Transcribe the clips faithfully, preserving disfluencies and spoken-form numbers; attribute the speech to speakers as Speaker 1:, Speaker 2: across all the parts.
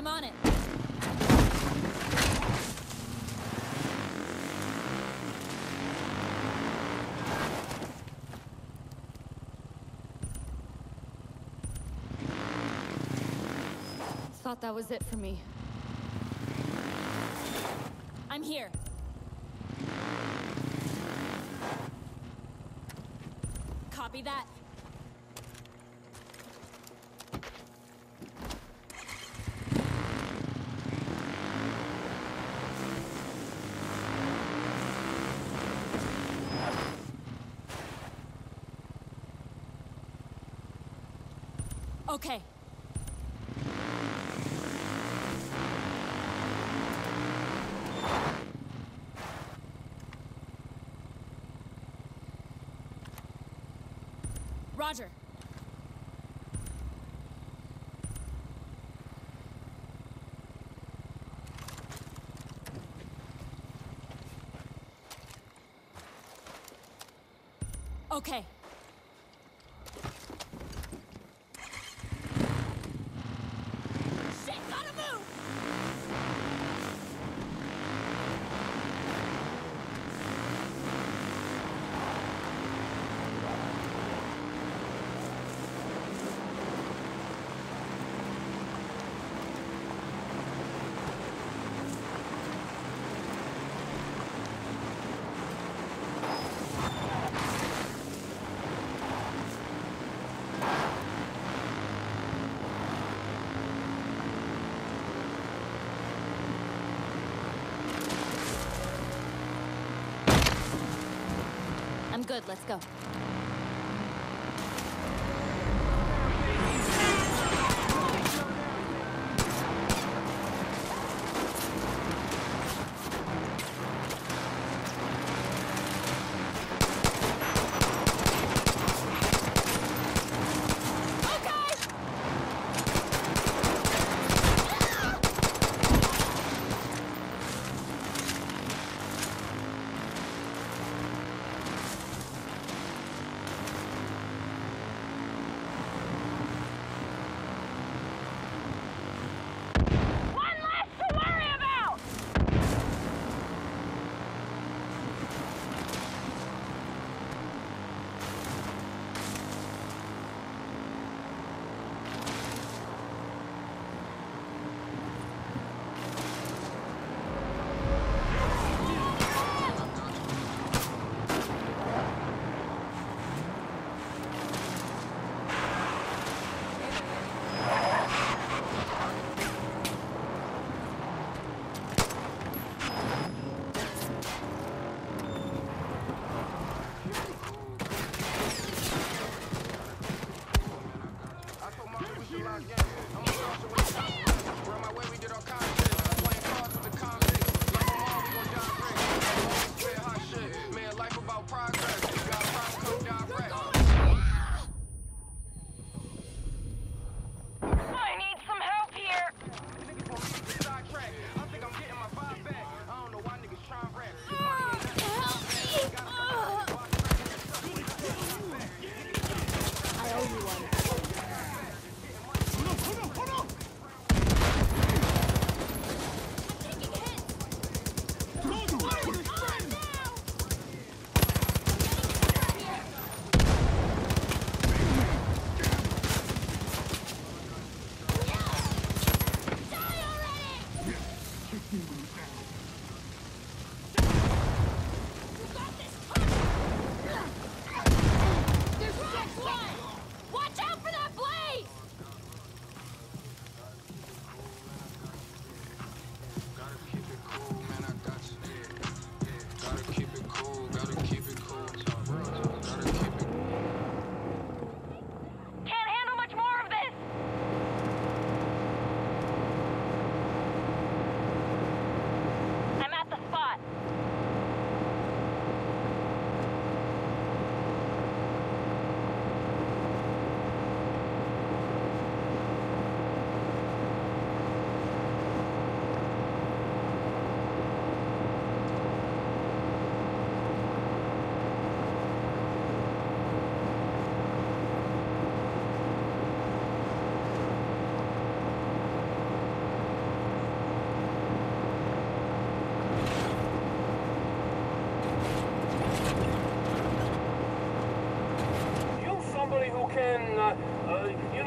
Speaker 1: I'm on it. Thought that was it for me. I'm here. Copy that. Okay. Roger. Okay. Shit, gotta move! I'm good, let's go.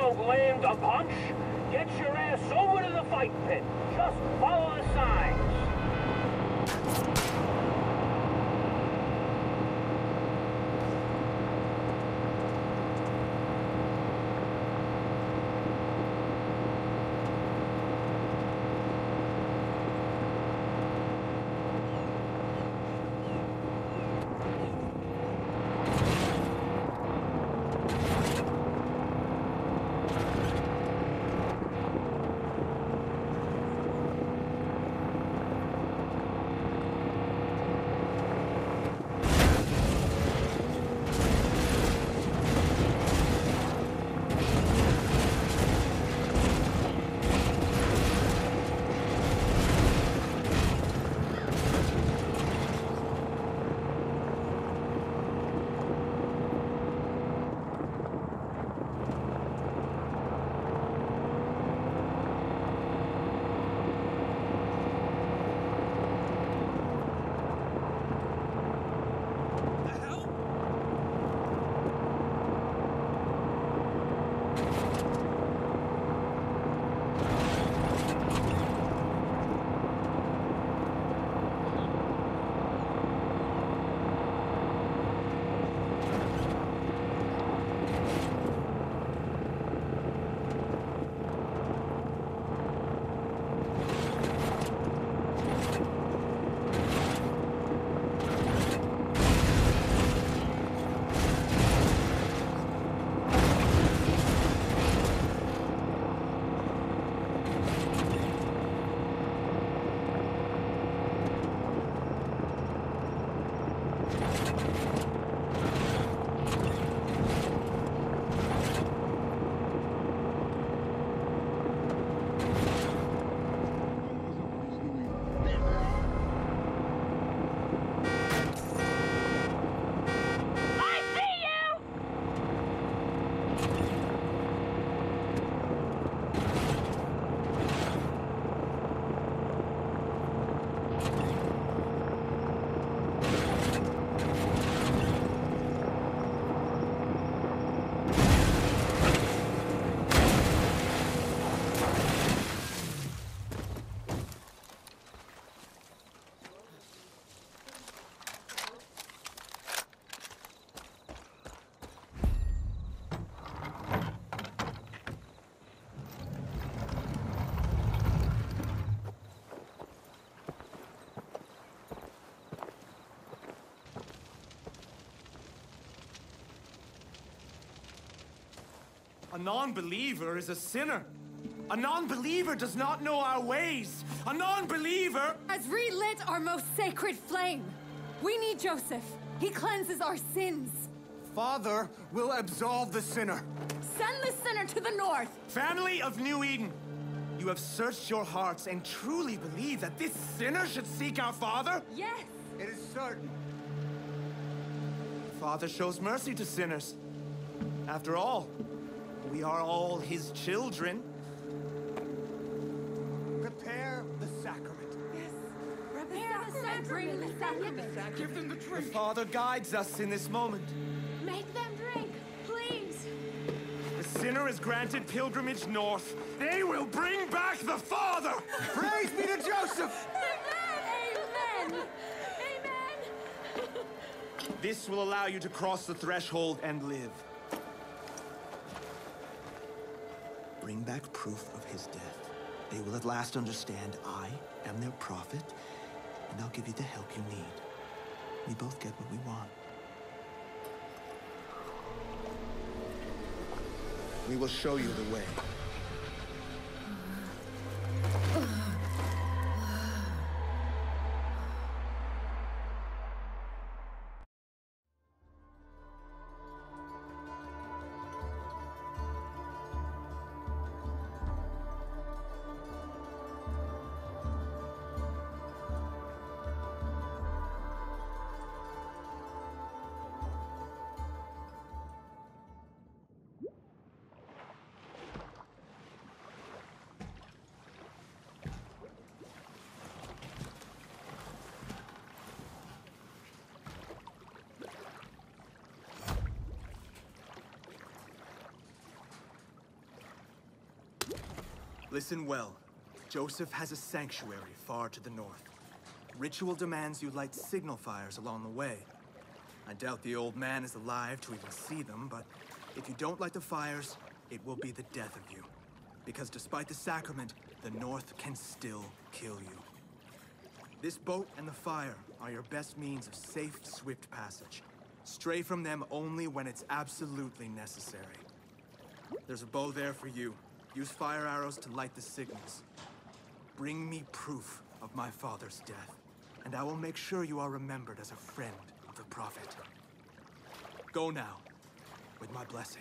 Speaker 2: don't land a punch, get your ass over to the fight pit. Just follow the signs.
Speaker 3: A non-believer is a sinner. A non-believer does not know our ways. A non-believer
Speaker 1: has relit our most sacred flame. We need Joseph. He cleanses our sins.
Speaker 3: Father will absolve the sinner.
Speaker 1: Send the sinner to the north.
Speaker 3: Family of New Eden, you have searched your hearts and truly believe that this sinner should seek our Father?
Speaker 1: Yes.
Speaker 3: It is certain. Father shows mercy to sinners. After all, we are all his children. Prepare the sacrament.
Speaker 1: Yes. Prepare the sacrament. Bring the sacrament.
Speaker 3: Give them the drink. The Father guides us in this moment.
Speaker 1: Make them drink, please.
Speaker 3: The sinner is granted pilgrimage north. They will bring back the Father. Praise be to Joseph.
Speaker 1: Amen. Amen. Amen.
Speaker 3: This will allow you to cross the threshold and live. Bring back proof of his death. They will at last understand I am their prophet, and I'll give you the help you need. We both get what we want. We will show you the way. Listen well. Joseph has a sanctuary far to the north. Ritual demands you light signal fires along the way. I doubt the old man is alive to even see them, but if you don't light the fires, it will be the death of you. Because despite the sacrament, the North can still kill you. This boat and the fire are your best means of safe, swift passage. Stray from them only when it's absolutely necessary. There's a bow there for you. Use fire arrows to light the signals. Bring me proof of my father's death, and I will make sure you are remembered as a friend of the Prophet. Go now, with my blessing.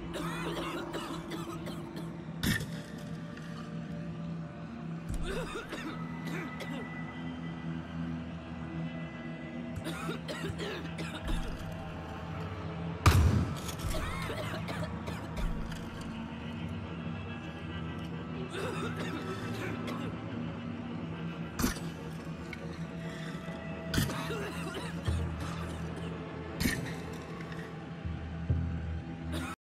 Speaker 4: Ugh!